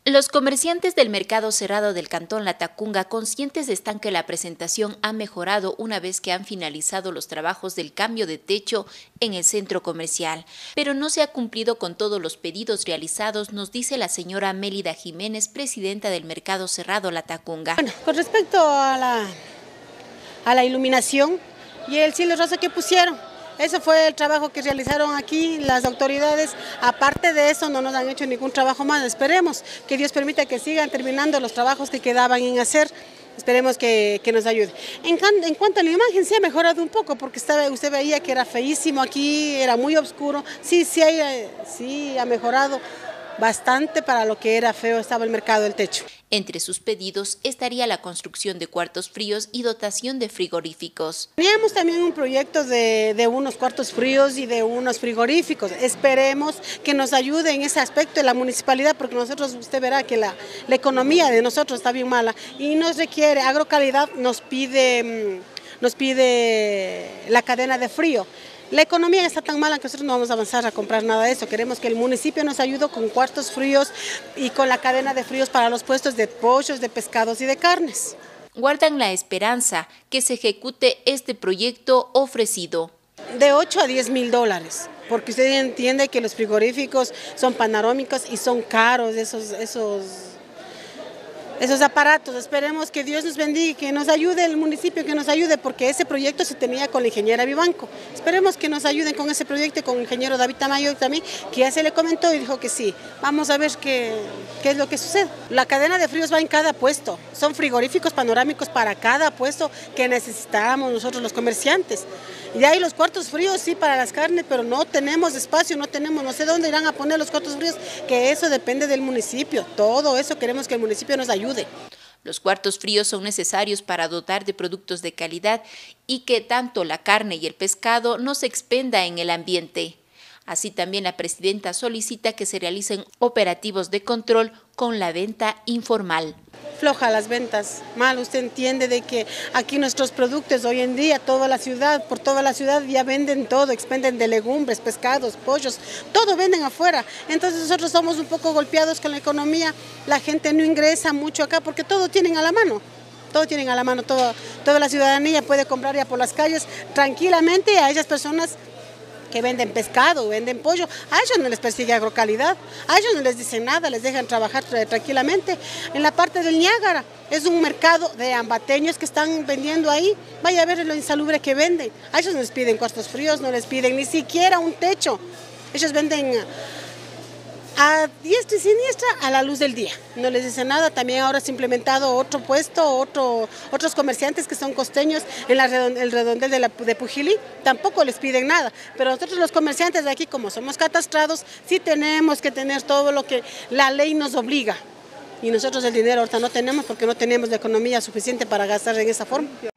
Los comerciantes del mercado cerrado del Cantón Latacunga conscientes están que la presentación ha mejorado una vez que han finalizado los trabajos del cambio de techo en el centro comercial, pero no se ha cumplido con todos los pedidos realizados, nos dice la señora Mélida Jiménez, presidenta del mercado cerrado Latacunga. Bueno, con respecto a la iluminación y el cielo rosa que pusieron, ese fue el trabajo que realizaron aquí las autoridades. Aparte de eso, no nos han hecho ningún trabajo más. Esperemos que Dios permita que sigan terminando los trabajos que quedaban en hacer. Esperemos que nos ayude. En cuanto a la imagen, sí ha mejorado un poco, porque usted veía que era feísimo aquí, era muy oscuro. Sí ha mejorado bastante para lo que era feo, estaba el mercado del techo. Entre sus pedidos estaría la construcción de cuartos fríos y dotación de frigoríficos. Teníamos también un proyecto de unos cuartos fríos y de unos frigoríficos. Esperemos que nos ayude en ese aspecto de la municipalidad, porque nosotros, usted verá que la economía de nosotros está bien mala y nos requiere, Agrocalidad nos pide la cadena de frío. La economía está tan mala que nosotros no vamos a avanzar a comprar nada de eso. Queremos que el municipio nos ayude con cuartos fríos y con la cadena de fríos para los puestos de pollos, de pescados y de carnes. Guardan la esperanza que se ejecute este proyecto ofrecido. De 8 a 10 mil dólares, porque usted entiende que los frigoríficos son panorámicos y son caros esos aparatos. Esperemos que Dios nos bendiga, que nos ayude el municipio, que nos ayude, porque ese proyecto se tenía con la ingeniera Vivanco. Esperemos que nos ayuden con ese proyecto y con el ingeniero David Tamayo también, que ya se le comentó y dijo que sí. Vamos a ver qué es lo que sucede. La cadena de fríos va en cada puesto. Son frigoríficos panorámicos para cada puesto que necesitamos nosotros los comerciantes. Y hay los cuartos fríos, sí, para las carnes, pero no tenemos espacio, no sé dónde irán a poner los cuartos fríos, que eso depende del municipio. Todo eso queremos que el municipio nos ayude. Los cuartos fríos son necesarios para dotar de productos de calidad y que tanto la carne y el pescado no se expenda en el ambiente. Así también la presidenta solicita que se realicen operativos de control con la venta informal. Floja las ventas, mal, usted entiende de que aquí nuestros productos hoy en día, por toda la ciudad ya venden todo, expenden de legumbres, pescados, pollos, todo venden afuera. Entonces nosotros somos un poco golpeados con la economía, la gente no ingresa mucho acá porque todo tienen a la mano. Toda la ciudadanía puede comprar ya por las calles tranquilamente a esas personas que venden pescado, venden pollo, a ellos no les persigue Agrocalidad, a ellos no les dicen nada, les dejan trabajar tranquilamente. En la parte del Niágara es un mercado de ambateños que están vendiendo ahí, vaya a ver lo insalubre que venden. A ellos no les piden cuartos fríos, no les piden ni siquiera un techo, ellos venden a diestra y siniestra a la luz del día, no les dice nada. También ahora se ha implementado otro puesto, otros comerciantes que son costeños en el redondel de Pujilí, tampoco les piden nada, pero nosotros los comerciantes de aquí, como somos catastrados, sí tenemos que tener todo lo que la ley nos obliga. Y nosotros el dinero ahorita no tenemos porque no tenemos la economía suficiente para gastar en esa forma.